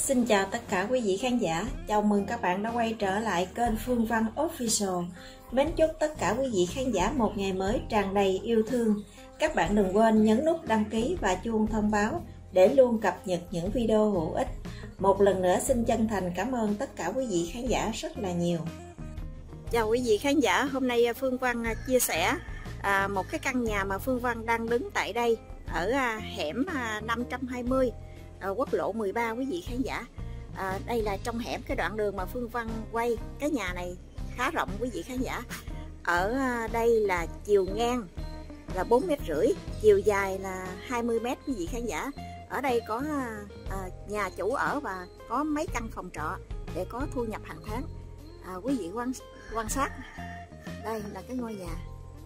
Xin chào tất cả quý vị khán giả, chào mừng các bạn đã quay trở lại kênh Phương Văn Official. Mến chúc tất cả quý vị khán giả một ngày mới tràn đầy yêu thương. Các bạn đừng quên nhấn nút đăng ký và chuông thông báo để luôn cập nhật những video hữu ích. Một lần nữa xin chân thành cảm ơn tất cả quý vị khán giả rất là nhiều. Chào quý vị khán giả, hôm nay Phương Văn chia sẻ một cái căn nhà mà Phương Văn đang đứng tại đây ở hẻm 520 quốc lộ 13 quý vị khán giả. Đây là trong hẻm cái đoạn đường mà Phương Văn quay. Cái nhà này khá rộng quý vị khán giả. Ở đây là chiều ngang là 4,5 m, chiều dài là 20 m quý vị khán giả. Ở đây có nhà chủ ở và có mấy căn phòng trọ để có thu nhập hàng tháng. Quý vị quan sát, đây là cái ngôi nhà.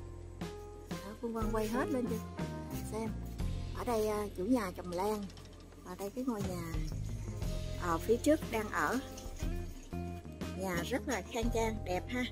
Phương Văn quay hết lên đi xem. Ở đây chủ nhà trồng lan. Và đây cái ngôi nhà ở phía trước đang ở. Nhà rất là khang trang, đẹp ha.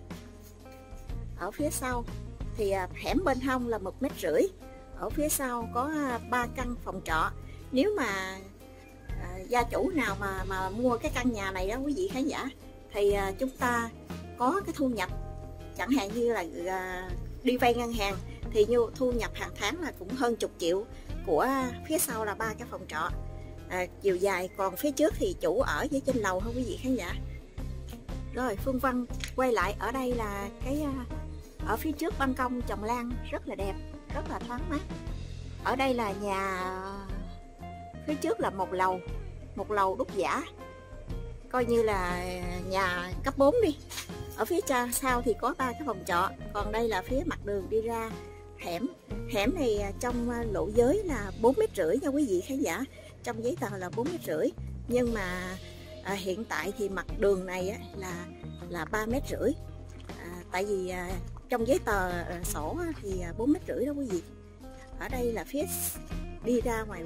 Ở phía sau thì hẻm bên hông là 1,5 m. Ở phía sau có 3 căn phòng trọ. Nếu mà gia chủ nào mà mua cái căn nhà này đó quý vị khán giả, thì chúng ta có cái thu nhập, chẳng hạn như là đi vay ngân hàng, thì như thu nhập hàng tháng là cũng hơn chục triệu. Của phía sau là 3 cái phòng trọ chiều dài, còn phía trước thì chủ ở với trên lầu thôi quý vị khán giả. Rồi Phương Văn quay lại, ở đây là cái ở phía trước ban công trồng lan rất là đẹp, rất là thoáng mát. Ở đây là nhà phía trước là một lầu đúc giả, coi như là nhà cấp 4 đi. Ở phía sau thì có 3 cái phòng trọ, còn đây là phía mặt đường đi ra hẻm này trong lộ giới là 4,5 m nha quý vị khán giả. Trong giấy tờ là 4,5 m, nhưng mà hiện tại thì mặt đường này là 3,5 m. Tại vì trong giấy tờ sổ thì 4,5 m đó quý vị. Ở đây là phía đi ra ngoài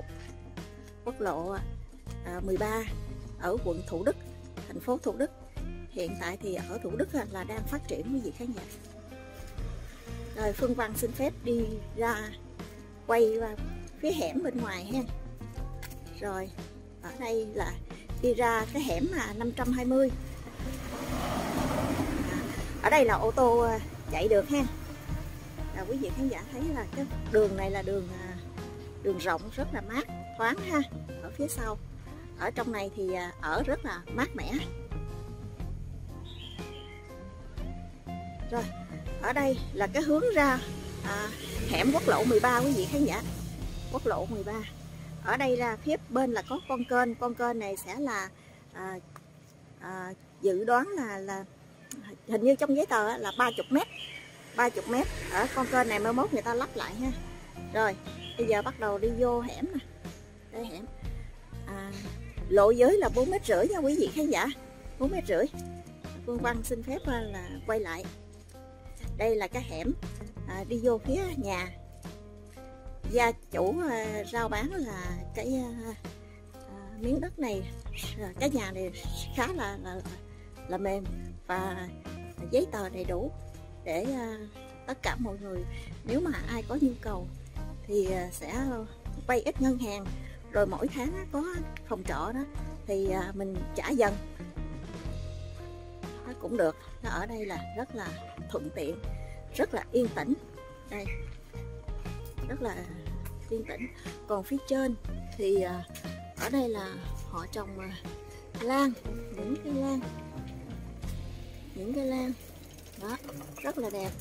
quốc lộ 13 ở quận Thủ Đức, thành phố Thủ Đức. Hiện tại thì ở Thủ Đức là đang phát triển quý vị khán giả. Rồi Phương Văn xin phép đi ra quay ra phía hẻm bên ngoài ha. Rồi ở đây là đi ra cái hẻm 520. Ở đây là ô tô chạy được ha. Quý vị khán giả thấy là cái đường này là đường rộng, rất là mát, thoáng ha. Ở phía sau, ở trong này thì ở rất là mát mẻ. Rồi ở đây là cái hướng ra hẻm quốc lộ 13 quý vị khán giả. Quốc lộ 13. Ở đây là phía bên là có con kênh này sẽ là dự đoán là hình như trong giấy tờ là 30 m. Ở con kênh này mai mốt người ta lắp lại ha. Rồi bây giờ bắt đầu đi vô hẻm nè. Đây hẻm lộ giới là 4,5 m nha quý vị khán giả, 4,5 m. Phương Văn xin phép là quay lại. Đây là cái hẻm đi vô phía nhà. Gia chủ rao bán là cái miếng đất này, cái nhà này khá là mềm và giấy tờ đầy đủ để tất cả mọi người, nếu mà ai có nhu cầu thì sẽ vay ít ngân hàng, rồi mỗi tháng có phòng trọ đó thì mình trả dần cũng được. Ở đây là rất là thuận tiện, rất là yên tĩnh. Đây rất là yên tĩnh. Còn phía trên thì ở đây là họ trồng lan, những cái lan đó rất là đẹp.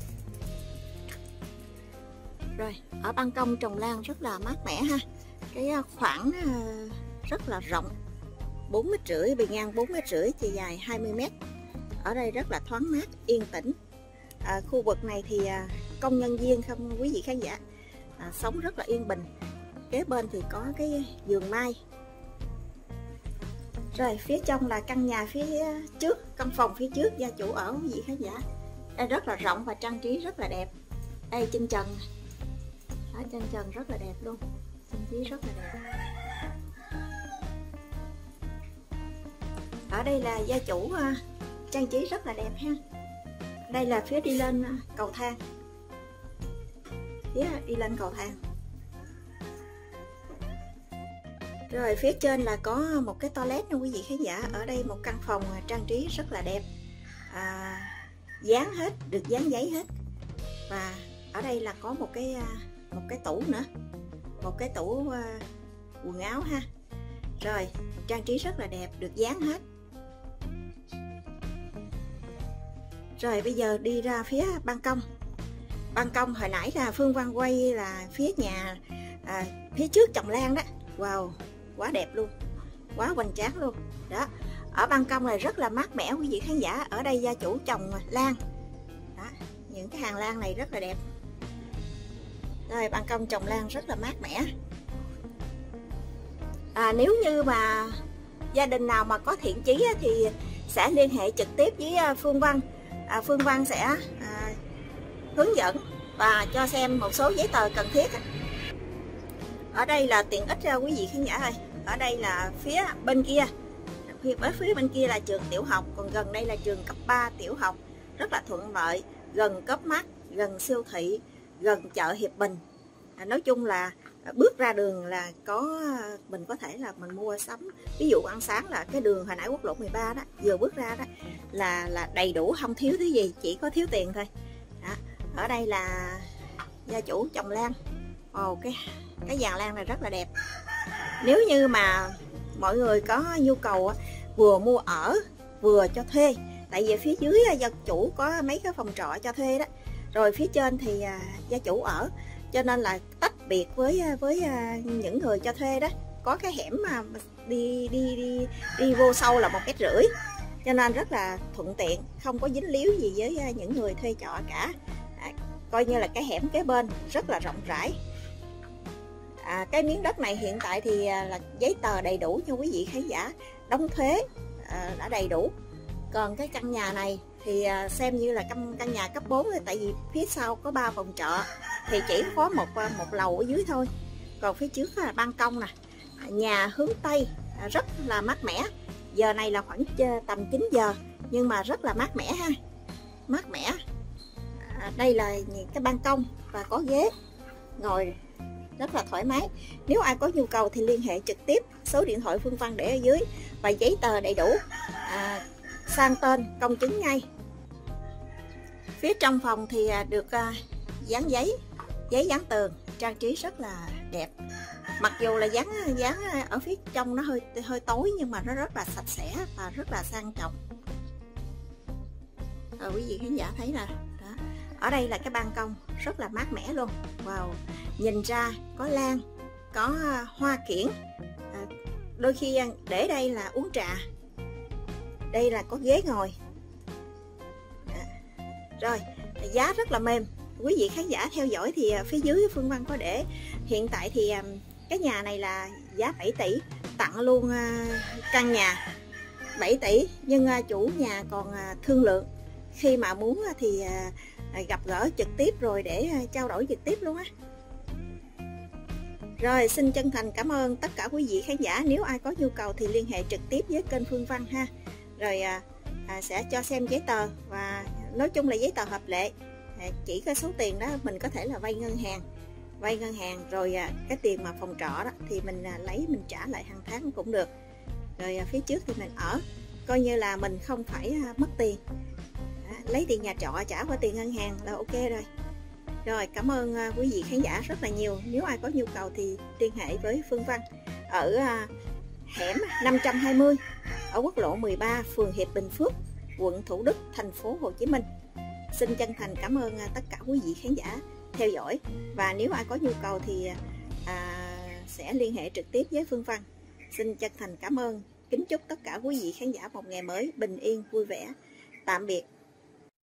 Rồi ở ban công trồng lan rất là mát mẻ ha. Cái khoảng rất là rộng, 4,5 m, bề ngang 4,5 m, chiều dài 20 m. Ở đây rất là thoáng mát, yên tĩnh. Khu vực này thì công nhân viên không quý vị khán giả, sống rất là yên bình. Kế bên thì có cái vườn mai. Rồi phía trong là căn nhà phía trước, căn phòng phía trước gia chủ ở quý vị khán giả. Đây rất là rộng và trang trí rất là đẹp. Đây trên trần, ở trên trần rất là đẹp luôn, trang trí rất là đẹp. Ở đây là gia chủ trang trí rất là đẹp ha. Đây là phía đi lên cầu thang, phía đi lên cầu thang. Rồi phía trên là có một cái toilet nha quý vị khán giả. Ở đây một căn phòng trang trí rất là đẹp, dán hết, được dán giấy hết. Và ở đây là có một cái tủ nữa, một cái tủ quần áo ha. Rồi trang trí rất là đẹp, được dán hết. Rồi bây giờ đi ra phía ban công. Ban công hồi nãy là Phương Văn quay là phía nhà phía trước trồng lan đó. Wow, quá đẹp luôn, quá hoành tráng luôn đó. Ở ban công này rất là mát mẻ quý vị khán giả. Ở đây gia chủ trồng lan đó, những cái hàng lan này rất là đẹp. Rồi ban công trồng lan rất là mát mẻ. Nếu như mà gia đình nào mà có thiện chí thì sẽ liên hệ trực tiếp với Phương Văn. Phương Văn sẽ hướng dẫn và cho xem một số giấy tờ cần thiết. Ở đây là tiện ích cho quý vị khán giả ơi. Ở đây là phía bên kia, phía bên kia là trường tiểu học, còn gần đây là trường cấp 3 tiểu học, rất là thuận lợi, gần Copmart, gần siêu thị, gần chợ Hiệp Bình. Nói chung là bước ra đường là mình có thể là mình mua sắm. Ví dụ ăn sáng là cái đường hồi nãy quốc lộ 13 đó, vừa bước ra đó là đầy đủ, không thiếu thứ gì, chỉ có thiếu tiền thôi đó. Ở đây là gia chủ trồng lan. Cái dàn lan này rất là đẹp. Nếu như mà mọi người có nhu cầu vừa mua ở vừa cho thuê, tại vì phía dưới gia chủ có mấy cái phòng trọ cho thuê đó, rồi phía trên thì gia chủ ở, cho nên là tách biệt với những người cho thuê đó. Có cái hẻm mà đi vô sâu là 1,5 mét, cho nên rất là thuận tiện, không có dính líu gì với những người thuê trọ cả. Coi như là cái hẻm kế bên rất là rộng rãi. Cái miếng đất này hiện tại thì là giấy tờ đầy đủ cho quý vị khán giả, đóng thuế đã đầy đủ. Còn cái căn nhà này thì xem như là căn nhà cấp 4 thôi, tại vì phía sau có 3 phòng trọ thì chỉ có một lầu ở dưới thôi. Còn phía trước là ban công nè, nhà hướng Tây, rất là mát mẻ. Giờ này là khoảng tầm 9 giờ nhưng mà rất là mát mẻ ha, mát mẻ. Đây là cái ban công và có ghế ngồi rất là thoải mái. Nếu ai có nhu cầu thì liên hệ trực tiếp, số điện thoại Phương Văn để ở dưới, và giấy tờ đầy đủ, sang tên công chứng ngay. Phía trong phòng thì được dán giấy dán tường, trang trí rất là đẹp. Mặc dù là dán ở phía trong nó hơi tối nhưng mà nó rất là sạch sẽ và rất là sang trọng. Rồi quý vị khán giả thấy là đó. Ở đây là cái ban công rất là mát mẻ luôn. Wow, nhìn ra có lan, có hoa kiển, đôi khi để đây là uống trà. Đây là có ghế ngồi. Rồi giá rất là mềm. Quý vị khán giả theo dõi thì phía dưới Phương Văn có để. Hiện tại thì cái nhà này là giá 7 tỷ, tặng luôn căn nhà 7 tỷ. Nhưng chủ nhà còn thương lượng, khi mà muốn thì gặp gỡ trực tiếp rồi để trao đổi trực tiếp luôn á. Rồi xin chân thành cảm ơn tất cả quý vị khán giả. Nếu ai có nhu cầu thì liên hệ trực tiếp với kênh Phương Văn ha. Rồi sẽ cho xem giấy tờ, và nói chung là giấy tờ hợp lệ. Chỉ có số tiền đó mình có thể là vay ngân hàng, rồi cái tiền mà phòng trọ đó thì mình lấy mình trả lại hàng tháng cũng được. Rồi phía trước thì mình ở, coi như là mình không phải mất tiền. Lấy tiền nhà trọ trả qua tiền ngân hàng là ok rồi. Rồi cảm ơn quý vị khán giả rất là nhiều. Nếu ai có nhu cầu thì liên hệ với Phương Văn ở hẻm 520 ở quốc lộ 13, phường Hiệp Bình Phước, quận Thủ Đức, thành phố Hồ Chí Minh. Xin chân thành cảm ơn tất cả quý vị khán giả theo dõi, và nếu ai có nhu cầu thì sẽ liên hệ trực tiếp với Phương Văn. Xin chân thành cảm ơn, kính chúc tất cả quý vị khán giả một ngày mới bình yên vui vẻ. Tạm biệt.